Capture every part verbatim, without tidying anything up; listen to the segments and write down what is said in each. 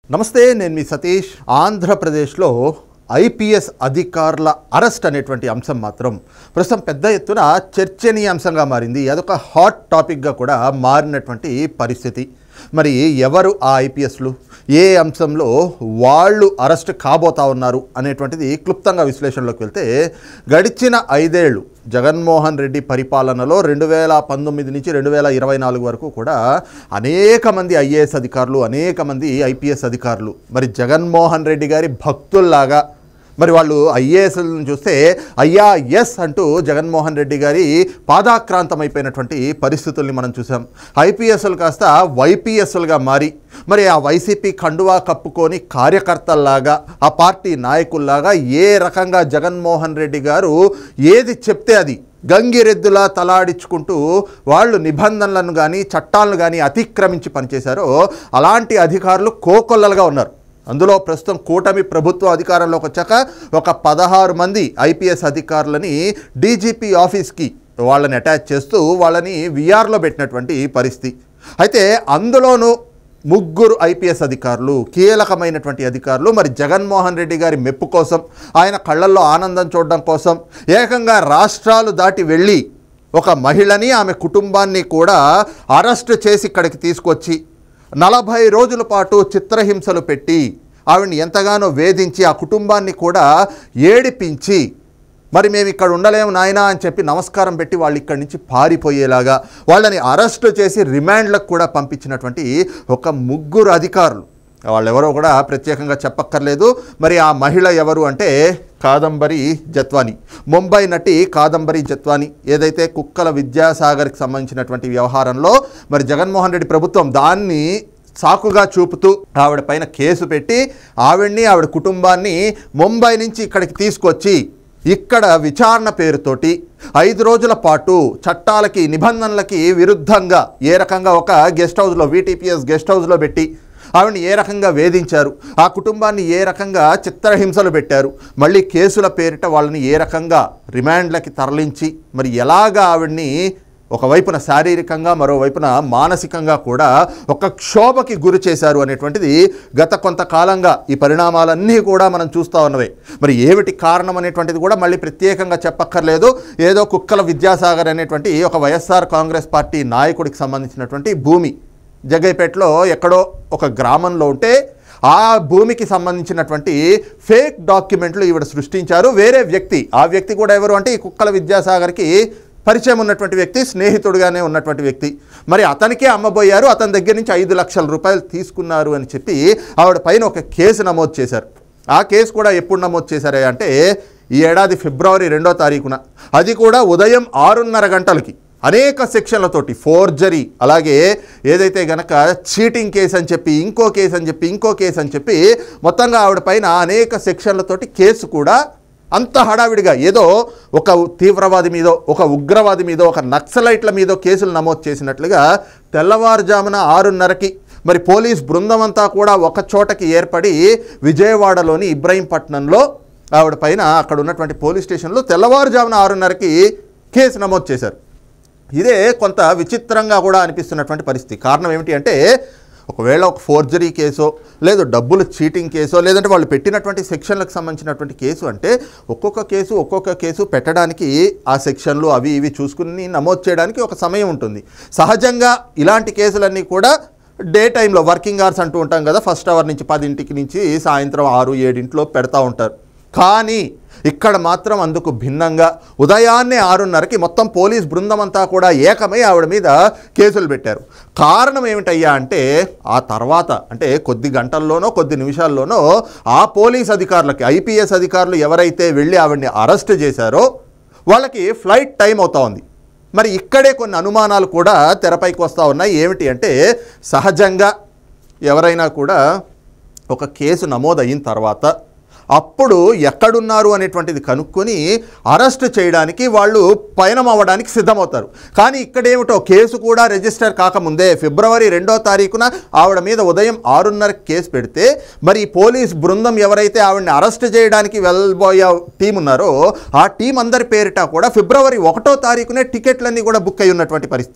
నమస్తే, నేను మీ సతీష్. ఆంధ్రప్రదేశ్లో ఐపీఎస్ అధికారుల అరెస్ట్ అనేటువంటి అంశం మాత్రం ప్రస్తుతం పెద్ద ఎత్తున చర్చనీయాంశంగా మారింది. అదొక హాట్ టాపిక్గా కూడా మారినటువంటి పరిస్థితి. మరి ఎవరు ఆ ఐపీఎస్లు, ఏ అంశంలో వాళ్ళు అరెస్ట్ కాబోతా ఉన్నారు అనేటువంటిది క్లుప్తంగా విశ్లేషణలోకి వెళ్తే, గడిచిన ఐదేళ్లు జగన్మోహన్ రెడ్డి పరిపాలనలో రెండు వేల పంతొమ్మిది నుంచి రెండు వేల ఇరవై నాలుగు వరకు కూడా అనేక మంది ఐఏఎస్ అధికారులు, అనేక మంది ఐపీఎస్ అధికారులు మరి జగన్మోహన్ రెడ్డి గారి భక్తుల్లాగా మరి వాళ్ళు ఐఏఎస్లను చూస్తే అయ్యా ఎస్ అంటూ జగన్మోహన్ రెడ్డి గారి పాదాక్రాంతమైపోయినటువంటి పరిస్థితుల్ని మనం చూసాం. ఐపీఎస్లు కాస్త వైపీఎస్లుగా మారి మరి ఆ వైసీపీ కండువా కప్పుకొని కార్యకర్తల్లాగా, ఆ పార్టీ నాయకుల్లాగా ఏ రకంగా జగన్మోహన్ రెడ్డి గారు ఏది చెప్తే అది గంగిరెద్దులా తలాడించుకుంటూ వాళ్ళు నిబంధనలను కానీ చట్టాలను కానీ అతిక్రమించి పనిచేశారో అలాంటి అధికారులు కోకొల్లలుగా ఉన్నారు. అందులో ప్రస్తుతం కూటమి ప్రభుత్వ అధికారంలోకి వచ్చాక ఒక పదహారు మంది ఐపీఎస్ అధికారులని డీజీపీ ఆఫీస్కి వాళ్ళని అటాచ్ చేస్తూ వాళ్ళని విఆర్లో పెట్టినటువంటి పరిస్థితి. అయితే అందులోనూ ముగ్గురు ఐపీఎస్ అధికారులు, కీలకమైనటువంటి అధికారులు మరి జగన్మోహన్ రెడ్డి గారి మెప్పు కోసం, ఆయన కళ్ళల్లో ఆనందం చూడడం కోసం ఏకంగా రాష్ట్రాలు దాటి వెళ్ళి ఒక మహిళని, ఆమె కుటుంబాన్ని కూడా అరెస్ట్ చేసి ఇక్కడికి తీసుకొచ్చి నలభై రోజుల పాటు చిత్రహింసలు పెట్టి ఆవిడ్ని ఎంతగానో వేధించి ఆ కుటుంబాన్ని కూడా ఏడిపించి మరి మేము ఇక్కడ ఉండలేము నాయనా అని చెప్పి నమస్కారం పెట్టి వాళ్ళు ఇక్కడి నుంచి పారిపోయేలాగా వాళ్ళని అరెస్ట్ చేసి రిమాండ్లకు కూడా పంపించినటువంటి ఒక ముగ్గురు అధికారులు. వాళ్ళెవరో కూడా ప్రత్యేకంగా చెప్పక్కర్లేదు. మరి ఆ మహిళ ఎవరు అంటే కాదంబరి జత్వానీ, ముంబై నటి కాదంబరి జత్వానీ. ఏదైతే కుక్కల విద్యాసాగర్కి సంబంధించినటువంటి వ్యవహారంలో మరి జగన్మోహన్ రెడ్డి ప్రభుత్వం దాన్ని సాకుగా చూపుతూ ఆవిడ పైన కేసు పెట్టి ఆవిడ్ని, ఆవిడ కుటుంబాన్ని ముంబై నుంచి ఇక్కడికి తీసుకొచ్చి ఇక్కడ విచారణ పేరుతోటి ఐదు రోజుల పాటు చట్టాలకి, నిబంధనలకి విరుద్ధంగా ఏ రకంగా ఒక గెస్ట్ హౌస్లో, వీటీపీఎస్ గెస్ట్ హౌస్లో పెట్టి ఆవిడని ఏ రకంగా వేధించారు, ఆ కుటుంబాన్ని ఏ రకంగా చిత్రహింసలు పెట్టారు, మళ్ళీ కేసుల పేరిట వాళ్ళని ఏ రకంగా రిమాండ్లకి తరలించి మరి ఎలాగా ఆవిడ్ని ఒకవైపున శారీరకంగా, మరోవైపున మానసికంగా కూడా ఒక క్షోభకి గురి చేశారు అనేటువంటిది గత కొంతకాలంగా ఈ పరిణామాలన్నీ కూడా మనం చూస్తూ ఉన్నవే. మరి ఏమిటి కారణం అనేటువంటిది కూడా మళ్ళీ ప్రత్యేకంగా చెప్పక్కర్లేదు. ఏదో కుక్కల విద్యాసాగర్ అనేటువంటి ఒక వైఎస్ఆర్ కాంగ్రెస్ పార్టీ నాయకుడికి సంబంధించినటువంటి భూమి జగ్గైపేటలో ఎక్కడో ఒక గ్రామంలో ఉంటే ఆ భూమికి సంబంధించినటువంటి ఫేక్ డాక్యుమెంట్లు ఈవిడ సృష్టించారు. వేరే వ్యక్తి, ఆ వ్యక్తి కూడా ఎవరు అంటే ఈ కుక్కల విద్యాసాగర్కి పరిచయం ఉన్నటువంటి వ్యక్తి, స్నేహితుడుగానే ఉన్నటువంటి వ్యక్తి. మరి అతనికే అమ్మబోయారు, అతని దగ్గర నుంచి ఐదు లక్షల రూపాయలు తీసుకున్నారు అని చెప్పి ఆవిడ పైన ఒక కేసు నమోదు చేశారు. ఆ కేసు కూడా ఎప్పుడు నమోదు చేశారే అంటే ఈ ఏడాది ఫిబ్రవరి రెండో తారీఖున, అది కూడా ఉదయం ఆరున్నర గంటలకి అనేక సెక్షన్లతోటి ఫోర్జరీ, అలాగే ఏదైతే గనక చీటింగ్ కేసు అని చెప్పి ఇంకో కేసు అని చెప్పి ఇంకో కేసు అని చెప్పి మొత్తంగా ఆవిడ పైన అనేక సెక్షన్లతోటి కేసు కూడా అంత హడావిడిగా ఏదో ఒక తీవ్రవాది మీదో, ఒక ఉగ్రవాది మీదో, ఒక నక్సలైట్ల మీదో కేసులు నమోదు చేసినట్లుగా తెల్లవారుజామున ఆరున్నరకి మరి పోలీస్ బృందం అంతా కూడా ఒక చోటకి ఏర్పడి విజయవాడలోని ఇబ్రహీంపట్నంలో ఆవిడ పైన అక్కడ ఉన్నటువంటి పోలీస్ స్టేషన్లో తెల్లవారుజామున ఆరున్నరకి కేసు నమోదు చేశారు. ఇదే కొంత విచిత్రంగా కూడా అనిపిస్తున్నటువంటి పరిస్థితి. కారణం ఏమిటి అంటే ఒకవేళ ఒక ఫోర్జరీ కేసో, లేదు డబ్బులు చీటింగ్ కేసో, లేదంటే వాళ్ళు పెట్టినటువంటి సెక్షన్లకు సంబంధించినటువంటి కేసు అంటే ఒక్కొక్క కేసు ఒక్కొక్క కేసు పెట్టడానికి ఆ సెక్షన్లు అవి ఇవి చూసుకుని నమోదు చేయడానికి ఒక సమయం ఉంటుంది. సహజంగా ఇలాంటి కేసులన్నీ కూడా డే టైంలో, వర్కింగ్ అవర్స్ అంటూ ఉంటాం కదా, ఫస్ట్ అవర్ నుంచి పదింటికి నుంచి సాయంత్రం ఆరు ఏడింట్లో పెడతా ఉంటారు. కానీ ఇక్కడ మాత్రం అందుకు భిన్నంగా ఉదయాన్నే ఆరున్నరకి మొత్తం పోలీస్ బృందం అంతా కూడా ఏకమై ఆవిడ మీద కేసులు పెట్టారు. కారణం ఏమిటయ్యా అంటే ఆ తర్వాత అంటే కొద్ది గంటల్లోనో కొద్ది నిమిషాల్లోనో ఆ పోలీస్ అధికారులకి, ఐపీఎస్ అధికారులు ఎవరైతే వెళ్ళి ఆవిడ్ని అరెస్ట్ చేశారో వాళ్ళకి ఫ్లైట్ టైం అవుతా ఉంది. మరి ఇక్కడే కొన్ని అనుమానాలు కూడా తెరపైకి వస్తూ ఉన్నాయి. ఏమిటి అంటే సహజంగా ఎవరైనా కూడా ఒక కేసు నమోదు అయిన తర్వాత అప్పుడు ఎక్కడున్నారు అనేటువంటిది కనుక్కొని అరెస్ట్ చేయడానికి వాళ్ళు పయనం అవ్వడానికి సిద్ధమవుతారు. కానీ ఇక్కడేమిటో కేసు కూడా రిజిస్టర్ కాకముందే ఫిబ్రవరి రెండో తారీఖున ఆవిడ మీద ఉదయం ఆరున్నర కేసు పెడితే మరి పోలీస్ బృందం ఎవరైతే ఆవిడని అరెస్ట్ చేయడానికి వెళ్ళబోయే టీం ఉన్నారో ఆ టీం అందరి పేరిట కూడా ఫిబ్రవరి ఒకటో తారీఖునే టికెట్లన్నీ కూడా బుక్ అయి ఉన్నటువంటి పరిస్థితి.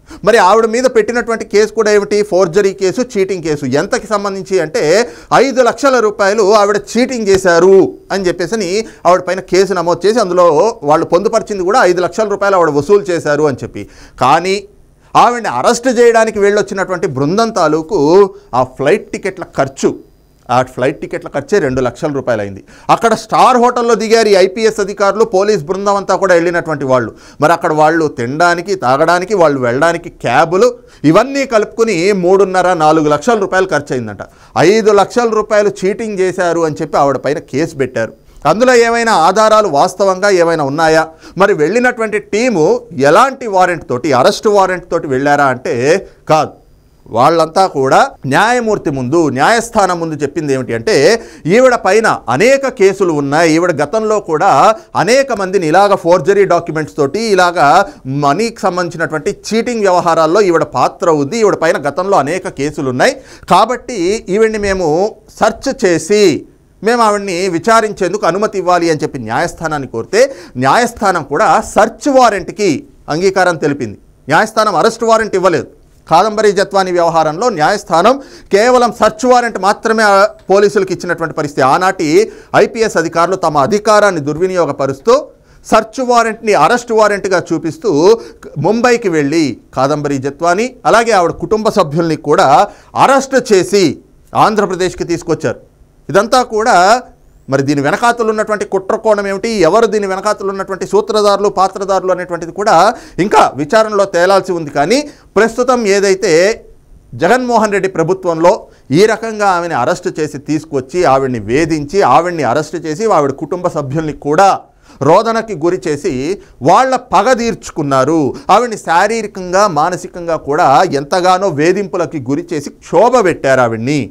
మరి ఆవిడ మీద పెట్టినటువంటి కేసు కూడా ఏమిటి? Forgery case, cheating case. ఎంతకి సంబంధించి అంటే ఐదు లక్షల రూపాయలు ఆవిడ చీటింగ్ చేశారు అని చెప్పేసి ఆవిడ పైన కేసు నమోదు చేసి అందులో వాళ్ళు పొందుపరిచింది కూడా ఐదు లక్షల రూపాయలు ఆవిడ వసూలు చేశారు అని చెప్పి. కానీ ఆవిడని అరెస్ట్ చేయడానికి వెళ్ళొచ్చినటువంటి బృందం తాలూకు ఆ ఫ్లైట్ టికెట్ల ఖర్చు, ఆ ఫ్లైట్ టికెట్ల ఖర్చే రెండు లక్షల రూపాయలు అయింది. అక్కడ స్టార్ హోటల్లో దిగారు ఈ ఐపీఎస్ అధికారులు, పోలీస్ బృందం అంతా కూడా వెళ్ళినటువంటి వాళ్ళు. మరి అక్కడ వాళ్ళు తినడానికి, తాగడానికి, వాళ్ళు వెళ్ళడానికి క్యాబులు ఇవన్నీ కలుపుకుని మూడున్నర నాలుగు లక్షల రూపాయలు ఖర్చు అయిందంట. ఐదు లక్షల రూపాయలు చీటింగ్ చేశారు అని చెప్పి ఆవిడ పైన కేసు పెట్టారు. అందులో ఏమైనా ఆధారాలు వాస్తవంగా ఏమైనా ఉన్నాయా? మరి వెళ్ళినటువంటి టీము ఎలాంటి వారెంట్ తోటి, అరెస్ట్ వారెంట్ తోటి వెళ్ళారా అంటే కాదు. వాళ్ళంతా కూడా న్యాయమూర్తి ముందు, న్యాయస్థానం ముందు చెప్పింది ఏమిటి అంటే ఈవిడ పైన అనేక కేసులు ఉన్నాయి, ఈవిడ గతంలో కూడా అనేక మందిని ఇలాగ ఫోర్జరీ డాక్యుమెంట్స్ తోటి, ఇలాగ మనీకి సంబంధించినటువంటి చీటింగ్ వ్యవహారాల్లో ఈవిడ పాత్ర ఉంది, ఈవిడ పైన గతంలో అనేక కేసులు ఉన్నాయి, కాబట్టి ఈవిడ్ని మేము సెర్చ్ చేసి మేము ఆవిడ్ని విచారించేందుకు అనుమతి ఇవ్వాలి అని చెప్పి న్యాయస్థానాన్ని కోరితే న్యాయస్థానం కూడా సెర్చ్ వారెంట్కి అంగీకారం తెలిపింది. న్యాయస్థానం అరెస్ట్ వారెంట్ ఇవ్వలేదు. కాదంబరి జత్వాని వ్యవహారంలో న్యాయస్థానం కేవలం సెర్చ్ వారెంట్ మాత్రమే పోలీసులకు ఇచ్చినటువంటి పరిస్థితి. ఆనాటి ఐపీఎస్ అధికారులు తమ అధికారాన్ని దుర్వినియోగపరుస్తూ సెర్చ్ వారెంట్ని అరెస్ట్ వారెంట్గా చూపిస్తూ ముంబైకి వెళ్ళి కాదంబరి జత్వాని అలాగే ఆవిడ కుటుంబ సభ్యుల్ని కూడా అరెస్ట్ చేసి ఆంధ్రప్రదేశ్కి తీసుకొచ్చారు. ఇదంతా కూడా మరి దీని వెనకాతలు ఉన్నటువంటి కుట్రకోణం ఏమిటి, ఎవరు దీని వెనకాతలు ఉన్నటువంటి సూత్రధారులు, పాత్రధారులు అనేటువంటిది కూడా ఇంకా విచారణలో తేలాల్సి ఉంది. కానీ ప్రస్తుతం ఏదైతే జగన్మోహన్ రెడ్డి ప్రభుత్వంలో ఈ రకంగా ఆమెని అరెస్ట్ చేసి తీసుకొచ్చి ఆవిడ్ని వేధించి ఆవిడ్ని అరెస్ట్ చేసి ఆవిడ కుటుంబ సభ్యుల్ని కూడా రోదనకి గురి చేసి వాళ్ళ పగ తీర్చుకున్నారు, ఆవిడ్ని శారీరకంగా మానసికంగా కూడా ఎంతగానో వేధింపులకి గురి చేసి క్షోభ పెట్టారు ఆవిడ్ని.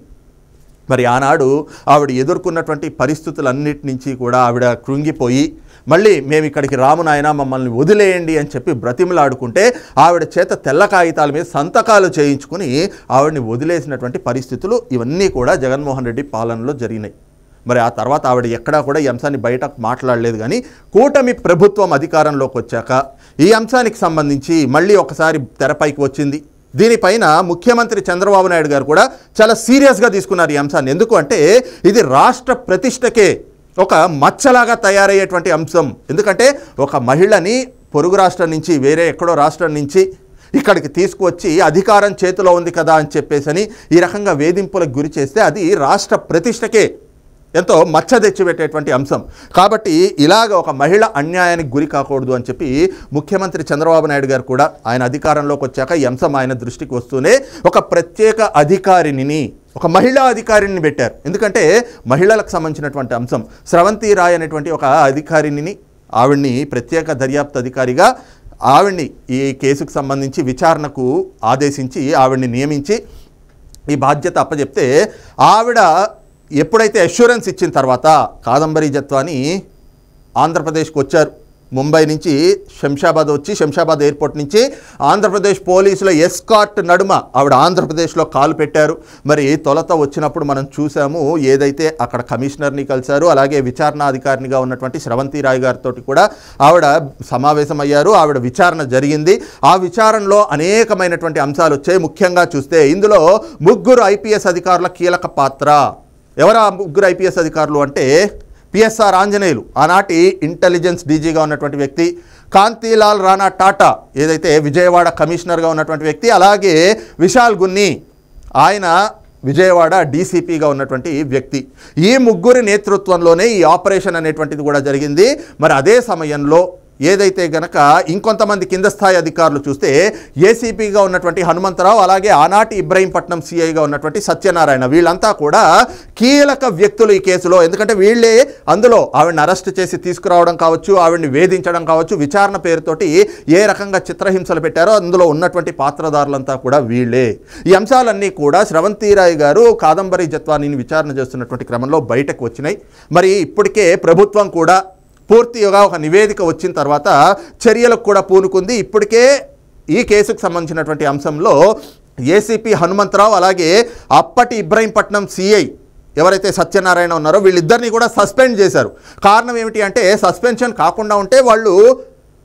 మరి ఆనాడు ఆవిడ ఎదుర్కొన్నటువంటి పరిస్థితులన్నిటి నుంచి కూడా ఆవిడ కృంగిపోయి మళ్ళీ మేము ఇక్కడికి రాము నాయనా, మమ్మల్ని వదిలేయండి అని చెప్పి బ్రతిమలాడుకుంటే ఆవిడ చేత తెల్ల కాగితాల మీద సంతకాలు చేయించుకుని ఆవిడని వదిలేసినటువంటి పరిస్థితులు ఇవన్నీ కూడా జగన్మోహన్ రెడ్డి పాలనలో జరిగినాయి. మరి ఆ తర్వాత ఆవిడ ఎక్కడా కూడా ఈ అంశాన్ని బయట మాట్లాడలేదు. కానీ కూటమి ప్రభుత్వం అధికారంలోకి వచ్చాక ఈ అంశానికి సంబంధించి మళ్ళీ ఒకసారి తెరపైకి వచ్చింది. దీనిపైన ముఖ్యమంత్రి చంద్రబాబు నాయుడు గారు కూడా చాలా సీరియస్గా తీసుకున్నారు ఈ అంశాన్ని. ఎందుకు అంటే ఇది రాష్ట్ర ప్రతిష్టకే ఒక మచ్చలాగా తయారయ్యేటువంటి అంశం. ఎందుకంటే ఒక మహిళని పొరుగు రాష్ట్రం నుంచి, వేరే ఎక్కడో రాష్ట్రం నుంచి ఇక్కడికి తీసుకువచ్చి అధికారం చేతిలో ఉంది కదా అని చెప్పేసి ఈ రకంగా వేధింపులకు గురి చేస్తే అది రాష్ట్ర ప్రతిష్టకే ఎంతో మచ్చ తెచ్చిపెట్టేటువంటి అంశం. కాబట్టి ఇలాగ ఒక మహిళ అన్యాయానికి గురి కాకూడదు అని చెప్పి ముఖ్యమంత్రి చంద్రబాబు నాయుడు గారు కూడా ఆయన అధికారంలోకి వచ్చాక ఈ అంశం ఆయన దృష్టికి వస్తూనే ఒక ప్రత్యేక అధికారిని, ఒక మహిళా అధికారిని పెట్టారు. ఎందుకంటే మహిళలకు సంబంధించినటువంటి అంశం. స్రవంతి రాయ్ అనేటువంటి ఒక అధికారిని, ఆవిడ్ని ప్రత్యేక దర్యాప్తు అధికారిగా ఆవిడ్ని ఈ కేసుకు సంబంధించి విచారణకు ఆదేశించి ఆవిడ్ని నియమించి ఈ బాధ్యత అప్పచెప్తే ఆవిడ ఎప్పుడైతే అష్యూరెన్స్ ఇచ్చిన తర్వాత కాదంబరి జత్వాని ఆంధ్రప్రదేశ్కి వచ్చారు. ముంబై నుంచి శంషాబాద్ వచ్చి శంషాబాద్ ఎయిర్పోర్ట్ నుంచి ఆంధ్రప్రదేశ్ పోలీసుల ఎస్కార్ట్ నడుమ ఆవిడ ఆంధ్రప్రదేశ్లో కాలు పెట్టారు. మరి తొలత వచ్చినప్పుడు మనం చూసాము, ఏదైతే అక్కడ కమిషనర్ని కలిశారు, అలాగే విచారణ అధికారినిగా ఉన్నటువంటి స్రవంతి రాయ్ గారితో కూడా ఆవిడ సమావేశం అయ్యారు. ఆవిడ విచారణ జరిగింది. ఆ విచారణలో అనేకమైనటువంటి అంశాలు వచ్చాయి. ముఖ్యంగా చూస్తే ఇందులో ముగ్గురు ఐపీఎస్ అధికారుల కీలక పాత్ర. ఎవరు ఆ ముగ్గురు ఐపీఎస్ అధికారులు అంటే పిఎస్ఆర్ ఆంజనేయులు, ఆనాటి ఇంటెలిజెన్స్ డీజీగా ఉన్నటువంటి వ్యక్తి, కాంతిలాల్ రాణా టాటా ఏదైతే విజయవాడ కమిషనర్గా ఉన్నటువంటి వ్యక్తి, అలాగే విశాల్ గున్ని ఆయన విజయవాడ డీసీపీగా ఉన్నటువంటి వ్యక్తి. ఈ ముగ్గురి నేతృత్వంలోనే ఈ ఆపరేషన్ అనేటువంటిది కూడా జరిగింది. మరి అదే సమయంలో ఏదైతే గనక ఇంకొంతమంది కింద స్థాయి అధికారులు చూస్తే ఏసీపీగా ఉన్నటువంటి హనుమంతరావు, అలాగే ఆనాటి ఇబ్రహీంపట్నం సిఐగా ఉన్నటువంటి సత్యనారాయణ, వీళ్ళంతా కూడా కీలక వ్యక్తులు ఈ కేసులో. ఎందుకంటే వీళ్ళే అందులో ఆవిడని అరెస్ట్ చేసి తీసుకురావడం కావచ్చు, ఆవిడని వేధించడం కావచ్చు, విచారణ పేరుతోటి ఏ రకంగా చిత్రహింసలు పెట్టారో అందులో ఉన్నటువంటి పాత్రధారులంతా కూడా వీళ్ళే. ఈ అంశాలన్నీ కూడా స్రవంతి రాయ్ గారు కాదంబరి జత్వానిని విచారణ చేస్తున్నటువంటి క్రమంలో బయటకు వచ్చినాయి. మరి ఇప్పటికే ప్రభుత్వం కూడా పూర్తిగా ఒక నివేదిక వచ్చిన తర్వాత చర్యలకు కూడా పూనుకుంది. ఇప్పటికే ఈ కేసుకు సంబంధించినటువంటి అంశంలో ఏసీపీ హనుమంతరావు అలాగే అప్పటి ఇబ్రహీంపట్నం సిఐ ఎవరైతే సత్యనారాయణ ఉన్నారో వీళ్ళిద్దరిని కూడా సస్పెండ్ చేశారు. కారణం ఏమిటి అంటే సస్పెన్షన్ కాకుండా ఉంటే వాళ్ళు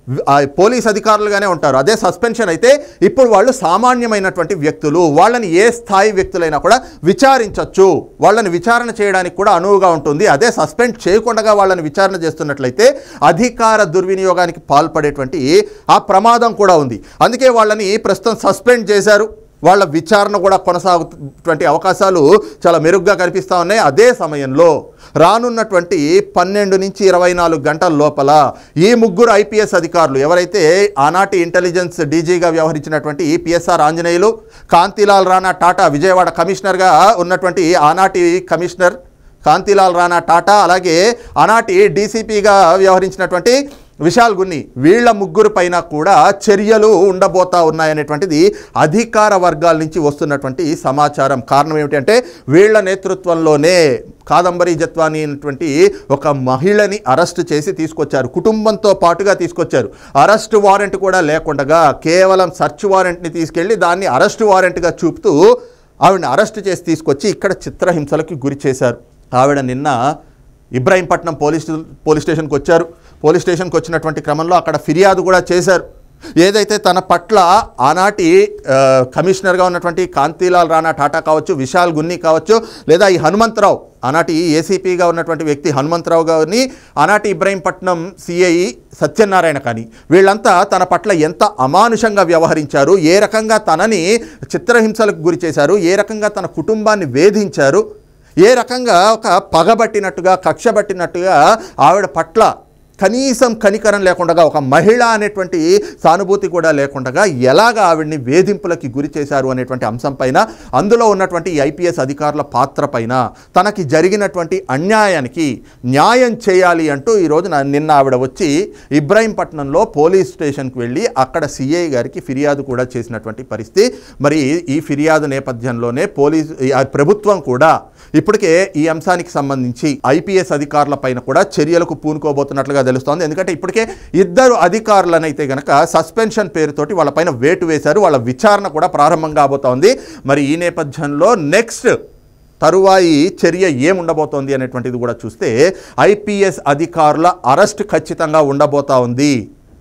పోలీస్ అధికారులుగానే ఉంటారు. అదే సస్పెన్షన్ అయితే ఇప్పుడు వాళ్ళు సామాన్యమైనటువంటి వ్యక్తులు, వాళ్ళని ఏ స్థాయి వ్యక్తులైనా కూడా విచారించవచ్చు, వాళ్ళని విచారణ చేయడానికి కూడా అనువుగా ఉంటుంది. అదే సస్పెండ్ చేయకుండా వాళ్ళని విచారణ చేస్తున్నట్లయితే అధికార దుర్వినియోగానికి పాల్పడేటువంటి ఆ ప్రమాదం కూడా ఉంది. అందుకే వాళ్ళని ప్రస్తుతం సస్పెండ్ చేశారు. వాళ్ళ విచారణ కూడా కొనసాగుతున్నటువంటి అవకాశాలు చాలా మెరుగ్గా కనిపిస్తూ ఉన్నాయి. అదే సమయంలో రానున్నటువంటి పన్నెండు నుంచి ఇరవై నాలుగు గంటల లోపల ఈ ముగ్గురు ఐపీఎస్ అధికారులు ఎవరైతే ఆనాటి ఇంటెలిజెన్స్ డీజీగా వ్యవహరించినటువంటి పిఎస్ఆర్ ఆంజనేయులు, కాంతిలాల్ రాణా టాటా విజయవాడ కమిషనర్గా ఉన్నటువంటి ఆనాటి కమిషనర్ కాంతిలాల్ రాణా టాటా, అలాగే ఆనాటి డీసీపీగా వ్యవహరించినటువంటి విశాల్ గున్ని, వీళ్ళ ముగ్గురు పైన కూడా చర్యలు ఉండబోతా ఉన్నాయనేటువంటిది అధికార వర్గాల నుంచి వస్తున్నటువంటి సమాచారం. కారణం ఏమిటంటే వీళ్ళ నేతృత్వంలోనే కాదంబరి జత్వాని అనేటువంటి ఒక మహిళని అరెస్ట్ చేసి తీసుకొచ్చారు, కుటుంబంతో పాటుగా తీసుకొచ్చారు. అరెస్ట్ వారెంట్ కూడా లేకుండా కేవలం సర్చ్ వారెంట్ని తీసుకెళ్ళి దాన్ని అరెస్ట్ వారెంట్గా చూపుతూ ఆవిడని అరెస్ట్ చేసి తీసుకొచ్చి ఇక్కడ చిత్రహింసలకు గురి చేశారు. ఆవిడ నిన్న ఇబ్రాహీంపట్నం పోలీస్ పోలీస్ స్టేషన్కి వచ్చారు. పోలీస్ స్టేషన్కి వచ్చినటువంటి క్రమంలో అక్కడ ఫిర్యాదు కూడా చేశారు. ఏదైతే తన పట్ల ఆనాటి కమిషనర్గా ఉన్నటువంటి కాంతిలాల్ రాణా టాటా కావచ్చు, విశాల్ గున్ని కావచ్చు, లేదా ఈ హనుమంతరావు ఆనాటి ఏసీపీగా ఉన్నటువంటి వ్యక్తి హనుమంతరావు గారిని, ఆనాటి ఇబ్రాహీంపట్నం సిఐ సత్యనారాయణ కానీ వీళ్ళంతా తన పట్ల ఎంత అమానుషంగా వ్యవహరించారు, ఏ రకంగా తనని చిత్రహింసలకు గురి చేశారు, ఏ రకంగా తన కుటుంబాన్ని వేధించారు, ఏ రకంగా ఒక పగబట్టినట్టుగా కక్షబట్టినట్టుగా ఆవిడ పట్ల కనీసం కనికరం లేకుండా, ఒక మహిళ అనేటువంటి సానుభూతి కూడా లేకుండా ఎలాగ ఆవిడ్ని వేధింపులకి గురి చేశారు అనేటువంటి అంశం పైన, అందులో ఉన్నటువంటి ఐపీఎస్ అధికారుల పాత్ర పైన, తనకి జరిగినటువంటి అన్యాయానికి న్యాయం చేయాలి అంటూ ఈరోజు నిన్న ఆవిడ వచ్చి ఇబ్రాహీంపట్నంలో పోలీస్ స్టేషన్కి వెళ్ళి అక్కడ సిఐ గారికి ఫిర్యాదు కూడా చేసినటువంటి పరిస్థితి. మరి ఈ ఫిర్యాదు నేపథ్యంలోనే పోలీస్ ప్రభుత్వం కూడా ఇప్పటికే ఈ అంశానికి సంబంధించి ఐపీఎస్ అధికారుల పైన కూడా చర్యలకు పూనుకోబోతున్నట్లుగా తెలుస్తోంది. ఎందుకంటే ఇప్పటికే ఇద్దరు అధికారులనైతే గనక సస్పెన్షన్ పేరుతోటి వాళ్ళపైన వేటు వేశారు. వాళ్ళ విచారణ కూడా ప్రారంభం కాబోతోంది. మరి ఈ నేపథ్యంలో నెక్స్ట్ తరువాయి చర్య ఏముండబోతోంది అనేటువంటిది కూడా చూస్తే ఐపీఎస్ అధికారుల అరెస్ట్ ఖచ్చితంగా ఉండబోతా ఉంది.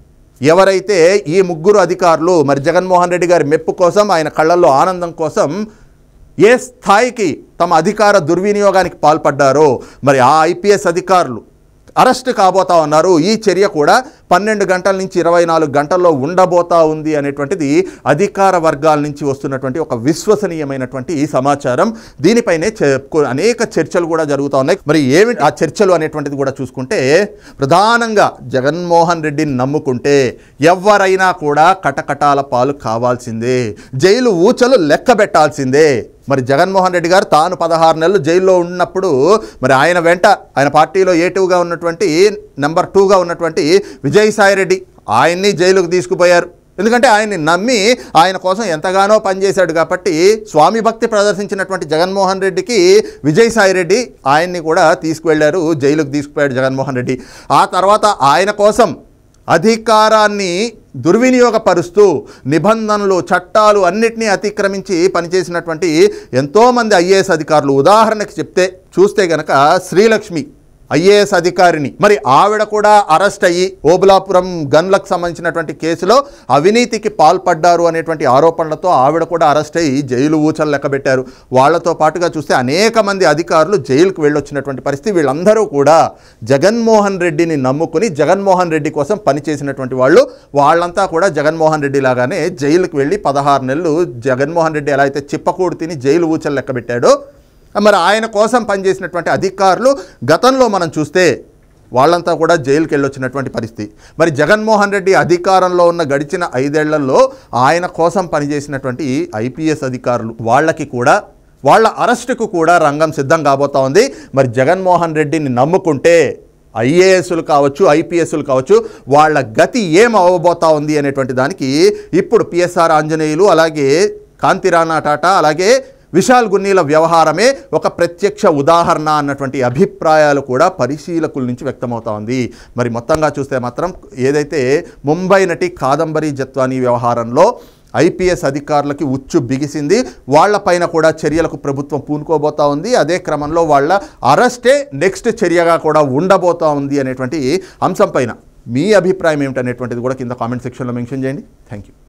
ఎవరైతే ఈ ముగ్గురు అధికారులు మరి జగన్మోహన్ రెడ్డి గారి మెప్పు కోసం, ఆయన కళ్ళల్లో ఆనందం కోసం ఏ స్థాయికి తమ అధికార దుర్వినియోగానికి పాల్పడ్డారో మరి ఆ ఐపీఎస్ అధికారులు అరెస్ట్ కాబోతా ఉన్నారు. ఈ చర్య కూడా పన్నెండు గంటల నుంచి ఇరవై నాలుగు గంటల్లో ఉండబోతా ఉంది అనేటువంటిది అధికార వర్గాల నుంచి వస్తున్నటువంటి ఒక విశ్వసనీయమైనటువంటి సమాచారం. దీనిపైనే అనేక చర్చలు కూడా జరుగుతూ ఉన్నాయి. మరి ఏమి ఆ చర్చలు అనేటువంటిది కూడా చూసుకుంటే ప్రధానంగా జగన్మోహన్ రెడ్డిని నమ్ముకుంటే ఎవరైనా కూడా కటకటాల పాలు కావాల్సిందే, జైలు ఊచలు లెక్క పెట్టాల్సిందే. మరి జగన్మోహన్ రెడ్డి గారు తాను పదహారు నెలలు జైల్లో ఉన్నప్పుడు మరి ఆయన వెంట ఆయన పార్టీలో ఏ టూగా ఉన్నటువంటి నెంబర్ టూగా ఉన్నటువంటి విజయసాయిరెడ్డి ఆయన్ని జైలుకు తీసుకుపోయారు. ఎందుకంటే ఆయన్ని నమ్మి ఆయన కోసం ఎంతగానో పనిచేశాడు కాబట్టి స్వామి భక్తి ప్రదర్శించినటువంటి జగన్మోహన్ రెడ్డికి విజయసాయిరెడ్డి ఆయన్ని కూడా తీసుకువెళ్ళారు, జైలుకు తీసుకుపోయాడు జగన్మోహన్ రెడ్డి. ఆ తర్వాత ఆయన కోసం అధికారాన్ని దుర్వినియోగపరుస్తూ నిబంధనలు చట్టాలు అన్నిటినీ అతిక్రమించి పనిచేసినటువంటి ఎంతోమంది ఐఏఎస్ అధికారులు, ఉదాహరణకి చెప్తే చూస్తే గనక శ్రీలక్ష్మి ఐఏఎస్ అధికారిని మరి ఆవిడ కూడా అరెస్ట్ అయ్యి ఓబులాపురం గన్లకు సంబంధించినటువంటి కేసులో అవినీతికి పాల్పడ్డారు అనేటువంటి ఆరోపణలతో ఆవిడ కూడా అరెస్ట్ అయ్యి జైలు ఊచలు లెక్కబెట్టారు. వాళ్లతో పాటుగా చూస్తే అనేక మంది అధికారులు జైలుకు వెళ్ళొచ్చినటువంటి పరిస్థితి. వీళ్ళందరూ కూడా జగన్మోహన్ రెడ్డిని నమ్ముకుని జగన్మోహన్ రెడ్డి కోసం పనిచేసినటువంటి వాళ్ళు. వాళ్ళంతా కూడా జగన్మోహన్ రెడ్డి లాగానే జైలుకు వెళ్ళి పదహారు నెలలు జగన్మోహన్ రెడ్డి ఎలా అయితే చిప్పకూడు తిని జైలు ఊచలు లెక్కబెట్టాడో మరి ఆయన కోసం పనిచేసినటువంటి అధికారులు గతంలో మనం చూస్తే వాళ్ళంతా కూడా జైలుకి వెళ్ళొచ్చినటువంటి పరిస్థితి. మరి జగన్మోహన్ రెడ్డి అధికారంలో ఉన్న గడిచిన ఐదేళ్లలో ఆయన కోసం పనిచేసినటువంటి ఐపీఎస్ అధికారులు వాళ్ళకి కూడా వాళ్ళ అరెస్టుకు కూడా రంగం సిద్ధం కాబోతా ఉంది. మరి జగన్మోహన్ రెడ్డిని నమ్ముకుంటే ఐఏఎస్లు కావచ్చు, ఐపీఎస్లు కావచ్చు, వాళ్ళ గతి ఏం అవ్వబోతా ఉంది అనేటువంటి దానికి ఇప్పుడు పిఎస్ఆర్ ఆంజనేయులు, అలాగే కాంతిరాణా టాటా, అలాగే విశాల్ గున్నీల వ్యవహారమే ఒక ప్రత్యక్ష ఉదాహరణ అన్నటువంటి అభిప్రాయాలు కూడా పరిశీలకుల నుంచి వ్యక్తమవుతా ఉంది. మరి మొత్తంగా చూస్తే మాత్రం ఏదైతే ముంబై నటి కాదంబరి జత్వాని వ్యవహారంలో ఐపీఎస్ అధికారులకి ఉచ్చు బిగిసింది, వాళ్లపైన కూడా చర్యలకు ప్రభుత్వం పూనుకోబోతా ఉంది. అదే క్రమంలో వాళ్ళ అరెస్టే నెక్స్ట్ చర్యగా కూడా ఉండబోతా ఉంది అనేటువంటి అంశం పైన మీ అభిప్రాయం ఏమిటనేటువంటిది కూడా కింద కామెంట్ సెక్షన్లో మెన్షన్ చేయండి. Thank you.